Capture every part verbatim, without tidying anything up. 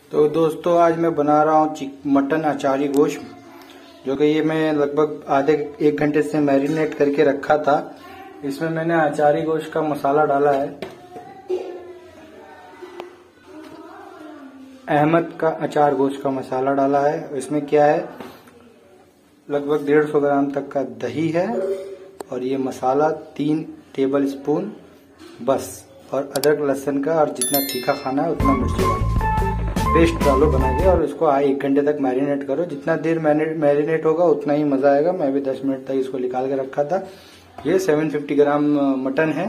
तो दोस्तों आज मैं बना रहा हूँ मटन अचारी गोश्त, जो कि ये मैं लगभग आधे एक घंटे से मैरिनेट करके रखा था। इसमें मैंने अचारी गोश्त का मसाला डाला है, अहमद का अचार गोश्त का मसाला डाला है। इसमें क्या है, लगभग डेढ़ सौ ग्राम तक का दही है और ये मसाला तीन टेबल स्पून बस, और अदरक लहसुन का और जितना तीखा खाना है उतना मिर्ची डालो, पेस्ट डालो बना के, और इसको आए एक घंटे तक मैरिनेट करो। जितना देर मैरिनेट होगा उतना ही मजा आएगा। मैं भी दस मिनट तक इसको निकाल के रखा था। ये सात सौ पचास ग्राम मटन है।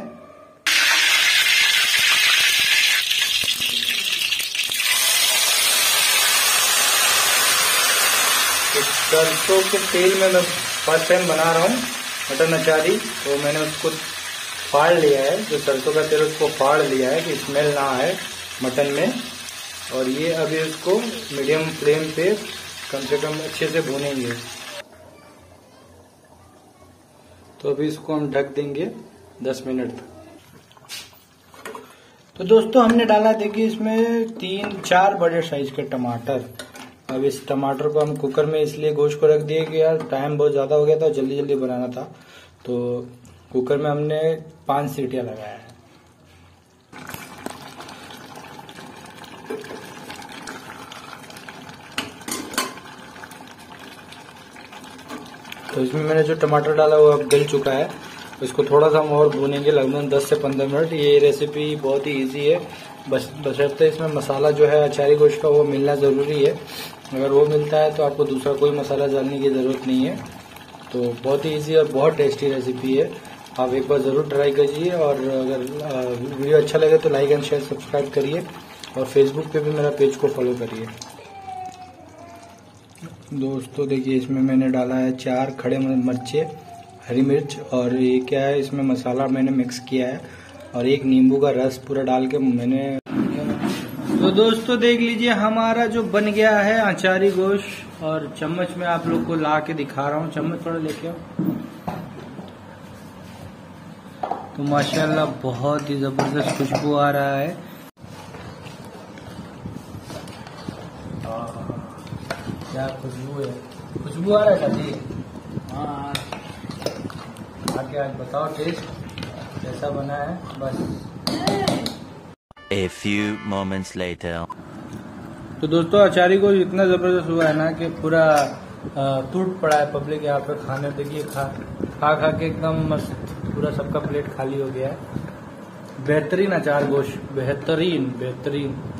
सरसों के तेल में मैं फर्स्ट टाइम बना रहा हूँ मटन अचारी, तो मैंने उसको फाड़ लिया है, जो सरसों का तेल उसको फाड़ लिया है कि स्मेल ना आए मटन में। और ये अभी उसको मीडियम फ्लेम पे कम से कम अच्छे से भूनेंगे। तो अभी इसको हम ढक देंगे दस मिनट तक। तो दोस्तों हमने डाला, देखिए इसमें तीन चार बड़े साइज के टमाटर। अब इस टमाटर को हम कुकर में इसलिए गोश्त को रख दिए कि यार टाइम बहुत ज्यादा हो गया था, जल्दी जल्दी बनाना था, तो कुकर में हमने पांच सीटियां लगाया है। तो इसमें मैंने जो टमाटर डाला वो अब गल चुका है। इसको थोड़ा सा हम और भूनेंगे, लगभग दस से पंद्रह मिनट। ये रेसिपी बहुत ही इजी है, बस बशर्ते इसमें मसाला जो है अचारी गोश्त का वो मिलना ज़रूरी है। अगर वो मिलता है तो आपको दूसरा कोई मसाला डालने की ज़रूरत नहीं है। तो बहुत ही इजी और बहुत टेस्टी रेसिपी है, आप एक बार ज़रूर ट्राई कीजिए। और अगर वीडियो अच्छा लगे तो लाइक एंड शेयर सब्सक्राइब करिए, और फेसबुक पे भी मेरा पेज को फॉलो करिए। दोस्तों देखिए इसमें मैंने डाला है चार खड़े मिर्चे, हरी मिर्च, और ये क्या है, इसमें मसाला मैंने मिक्स किया है, और एक नींबू का रस पूरा डाल के मैंने। तो दोस्तों देख लीजिए हमारा जो बन गया है अचारी गोश्त, और चम्मच में आप लोग को ला के दिखा रहा हूँ। चम्मच थोड़ा लेके आओ। तो माशाल्लाह बहुत ही जबरदस्त खुशबू आ रहा है। क्या खुशबू है, खुशबू आ रहा है काजी। हाँ आके आज बताओ टेस्ट कैसा बना है बस। A few moments later. तो दोस्तों अचारी को इतना जबरदस्त हुआ है ना कि पूरा टूट पड़ा है पब्लिक यहाँ पे खाने। देखिए खा खा खा के एकदम मस्त पूरा सबका प्लेट खाली हो गया है। बेहतरीन अचार गोश्त, बेहतरीन बेहतरीन।